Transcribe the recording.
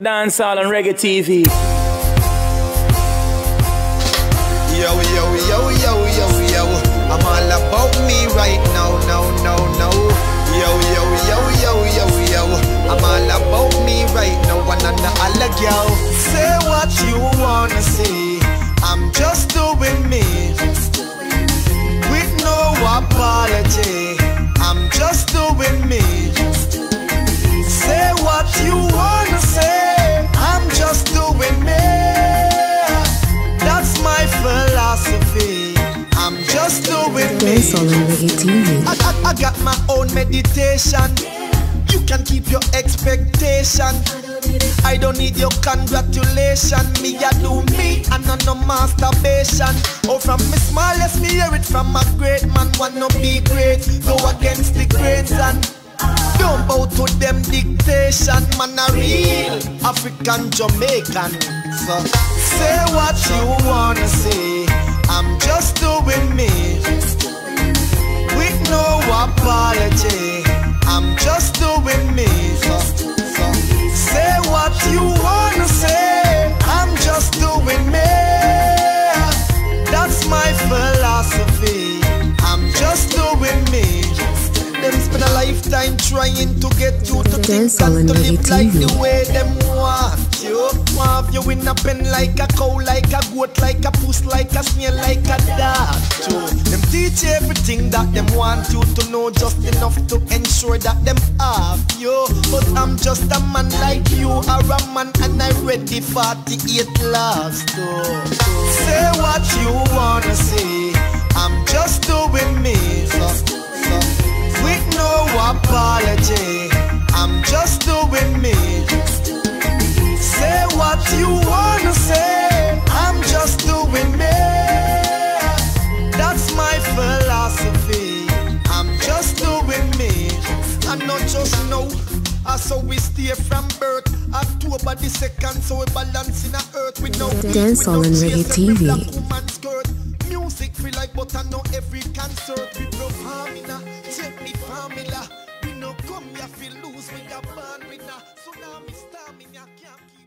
Dancehall and Reggae TV. Yo, yo, yo, yo, yo, yo. I'm all about me right now, no. Yo, yo, yo, yo, yo, yo. I'm all about me right now, one and all of yo. Say what you wanna say. I'm just doing me, with no apology. I'm just doing me. Say what you wanna say. I'm just doing me. That's my philosophy. I'm just doing me. Dancehall and Reggae TV. I got my own meditation. You can keep your expectation. I don't need your congratulation. Me, I do me, and no masturbation. Oh, from me smallest, me hear it from a great man. Wanna be great, go against the grains and don't bow to them dictation. Man, a real African Jamaican. So say what you wanna say. I'm just doing me, with no apology. I'm just doing me. So say what you wanna say. I'm just doing me. That's my philosophy. I'm just doing me. Them spend a lifetime trying to get you to think and to live like the way them want you. Want you in a pen like a cow, like a goat, like a puss, like a snail, like a dog too. Them teach everything that them want you to know, just enough to ensure that them have you. But I'm just a man like you are a man, and I ready 48 loves too. Say what you wanna say. I'm just doing me. With no apology, I'm just doing me. Say what you wanna say. I'm just doing me. That's my philosophy. I'm just doing me. I not just know. I saw we stay from birth. October the 2nd, so we balance in the earth with no Dancehall and Reggae TV. Music feel like butter, no every concert. We love harmony, take me formula. We no come here feel lose, we got born with na. So now me stamina can't keep.